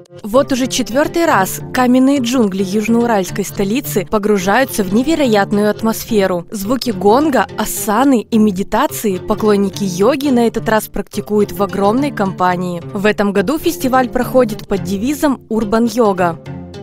Вот уже 4-й раз каменные джунгли южноуральской столицы погружаются в невероятную атмосферу. Звуки гонга, асаны и медитации поклонники йоги на этот раз практикуют в огромной компании. В этом году фестиваль проходит под девизом «Урбан Йога».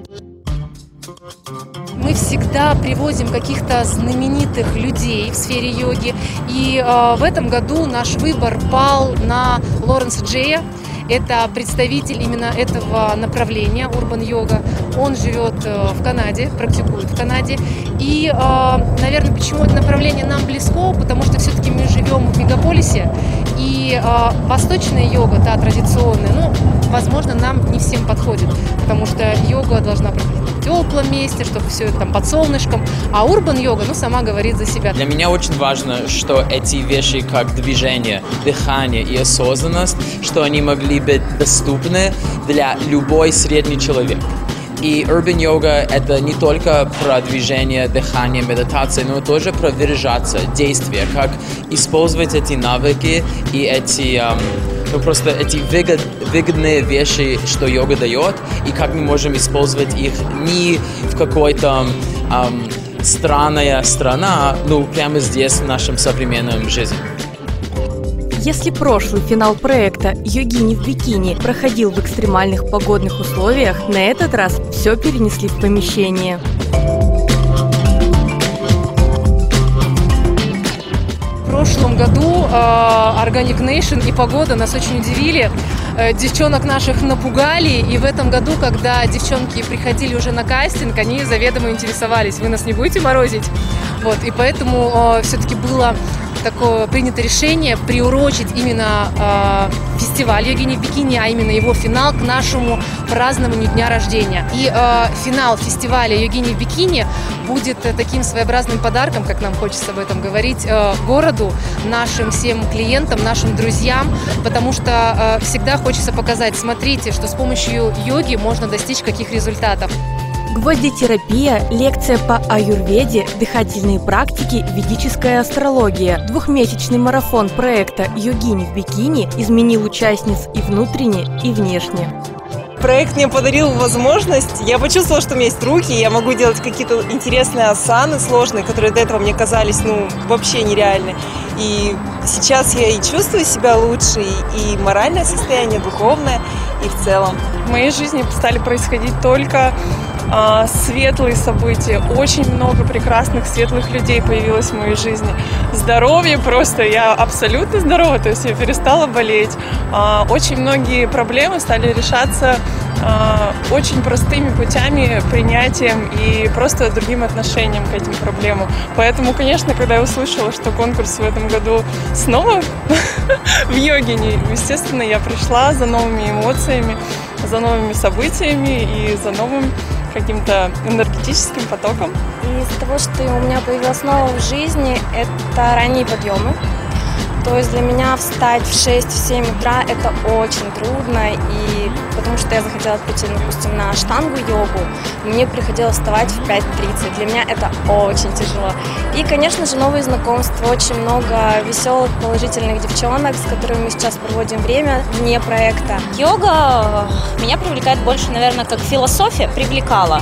Мы всегда привозим каких-то знаменитых людей в сфере йоги. И в этом году наш выбор пал на Лоренса Джея. Это представитель именно этого направления урбан-йога. Он живет в Канаде, практикует в Канаде. И, наверное, почему это направление нам близко? Потому что все-таки мы живем в мегаполисе. И восточная йога, та традиционная, возможно, нам не всем подходит. Потому что йога должна проходить в теплом месте, чтобы все это там под солнышком. А урбан-йога, сама говорит за себя. Для меня очень важно, что эти вещи, как движение, дыхание и осознанность, что они могли быть доступны для любой средний человек. И Urban Yoga — это не только про движение, дыхание, медитация, но тоже про выражаться, действия, как использовать эти навыки и эти, просто эти выгодные вещи, что йога дает, и как мы можем использовать их не в какой-то странная страна, прямо здесь, в нашем современном жизни. Если прошлый финал проекта «Йогини в бикини» проходил в экстремальных погодных условиях, на этот раз все перенесли в помещение. В прошлом году Organic Nation и погода нас очень удивили. Девчонок наших напугали, и в этом году, когда девчонки приходили уже на кастинг, они заведомо интересовались: вы нас не будете морозить? И поэтому все-таки было такое принято решение приурочить именно фестиваль «Йогини в бикини», а именно его финал, к нашему празднованию дня рождения. И финал фестиваля «Йогини в бикини» будет таким своеобразным подарком, как нам хочется об этом говорить, городу, нашим всем клиентам, нашим друзьям, потому что всегда хочется показать: смотрите, что с помощью йоги можно достичь каких результатов. Гвоздитерапия, лекция по аюрведе, дыхательные практики, ведическая астрология. 2-месячный марафон проекта «Йогини в бикини» изменил участниц и внутренне, и внешне. Проект мне подарил возможность, я почувствовала, что у меня есть руки, я могу делать какие-то интересные асаны сложные, которые до этого мне казались, вообще нереальны. И сейчас я и чувствую себя лучше, и моральное состояние, духовное, и в целом. В моей жизни стали происходить только светлые события. Очень много прекрасных, светлых людей появилось в моей жизни. Здоровье просто, я абсолютно здорова, то есть я перестала болеть. Очень многие проблемы стали решаться очень простыми путями, принятием и просто другим отношением к этим проблемам. Поэтому, конечно, когда я услышала, что конкурс в этом году снова в йогине, естественно, я пришла за новыми эмоциями, за новыми событиями и за новым каким-то энергетическим потоком. Из-за того, что у меня появилось новое в жизни, это ранние подъемы. То есть для меня встать в 6-7 утра это очень трудно, и потому что я захотела прийти, допустим, на штангу-йогу, мне приходилось вставать в 5:30. Для меня это очень тяжело. И, конечно же, новые знакомства, очень много веселых, положительных девчонок, с которыми мы сейчас проводим время вне проекта. Йога меня привлекает больше, наверное, как философия привлекала.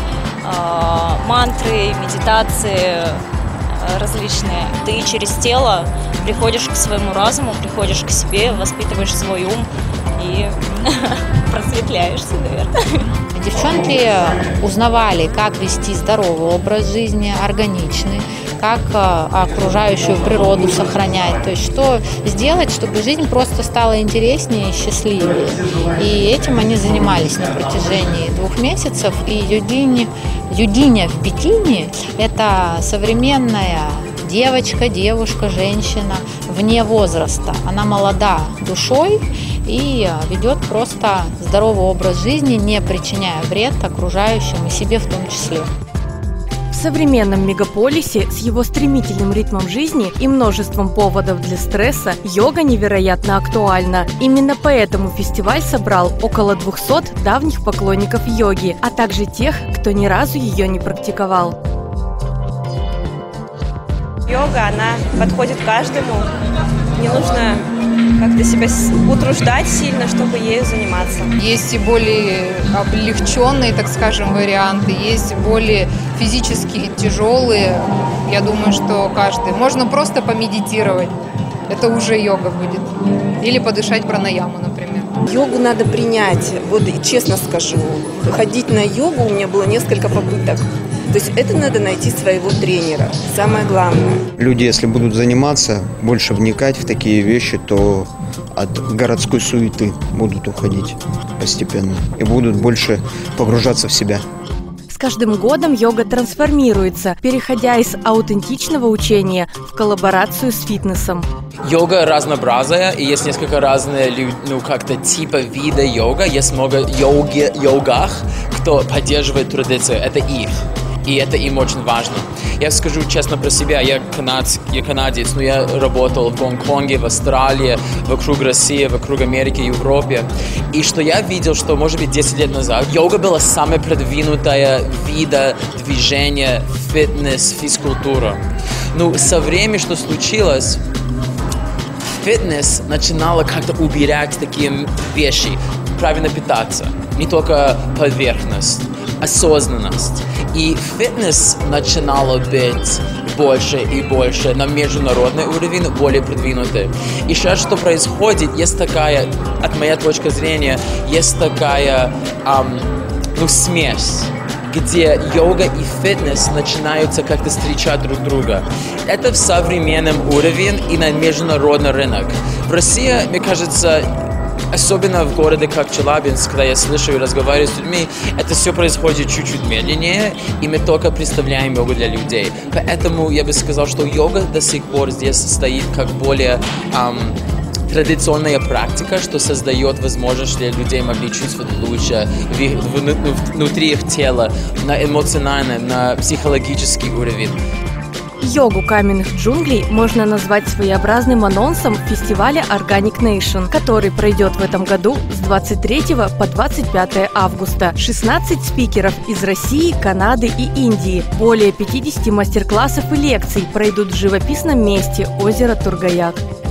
Мантры, медитации различные. Ты через тело приходишь к своему разуму, приходишь к себе, воспитываешь свой ум и просветляешься, наверное. Девчонки узнавали, как вести здоровый образ жизни, органичный, как окружающую природу сохранять, то есть что сделать, чтобы жизнь просто стала интереснее и счастливее. И этим они занимались на протяжении 2 месяцев. И йогиня в бикини – это современная девушка, женщина вне возраста. Она молода душой и ведет просто здоровый образ жизни, не причиняя вред окружающим и себе в том числе. В современном мегаполисе с его стремительным ритмом жизни и множеством поводов для стресса йога невероятно актуальна. Именно поэтому фестиваль собрал около 200 давних поклонников йоги, а также тех, кто ни разу ее не практиковал. Йога, она подходит каждому. Не нужно как-то себя утруждать сильно, чтобы ею заниматься. Есть и более облегченные, так скажем, варианты, есть более физически тяжелые. Я думаю, что каждый. Можно просто помедитировать. Это уже йога будет. Или подышать пранаяму, например. Йогу надо принять. Вот честно скажу, ходить на йогу у меня было несколько попыток. То есть это надо найти своего тренера. Самое главное. Люди, если будут заниматься, больше вникать в такие вещи, то от городской суеты будут уходить постепенно. И будут больше погружаться в себя. С каждым годом йога трансформируется, переходя из аутентичного учения в коллаборацию с фитнесом. Йога разнообразная, и есть несколько разных, как-то типа вида йога. Есть много йогах, кто поддерживает традицию. Это их. И это им очень важно. Я скажу честно про себя, я канадец, но я работал в Гонконге, в Австралии, вокруг России, вокруг Америки, Европе. И что я видел, что, может быть, 10 лет назад йога была самая продвинутая вида движения, фитнес, физкультура. Но со временем, что случилось, фитнес начинала как-то убирать такие вещи, правильно питаться, не только поверхность, осознанность. И фитнес начинало быть больше и больше на международный уровень, более продвинутый. И сейчас что происходит, есть такая, от моей точки зрения, есть такая смесь, где йога и фитнес начинаются как-то встречать друг друга. Это в современном уровне и на международный рынок. В России, мне кажется, особенно в городе, как Челябинск, когда я слышу и разговариваю с людьми, это все происходит чуть-чуть медленнее, и мы только представляем йогу для людей. Поэтому я бы сказал, что йога до сих пор здесь стоит как более традиционная практика, что создает возможность для людей могли чувствовать лучше внутри их тела, на эмоциональный, на психологический уровень. Йогу каменных джунглей можно назвать своеобразным анонсом фестиваля Organic Nation, который пройдет в этом году с 23 по 25 августа. 16 спикеров из России, Канады и Индии. Более 50 мастер-классов и лекций пройдут в живописном месте озера Тургаяк.